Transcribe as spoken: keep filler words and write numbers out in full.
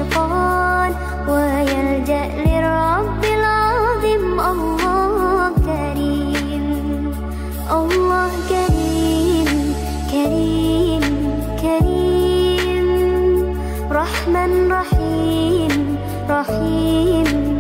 الشيطان ويلجأ للرب العظيم. الله كريم، الله كريم كريم كريم، رحمن رحيم رحيم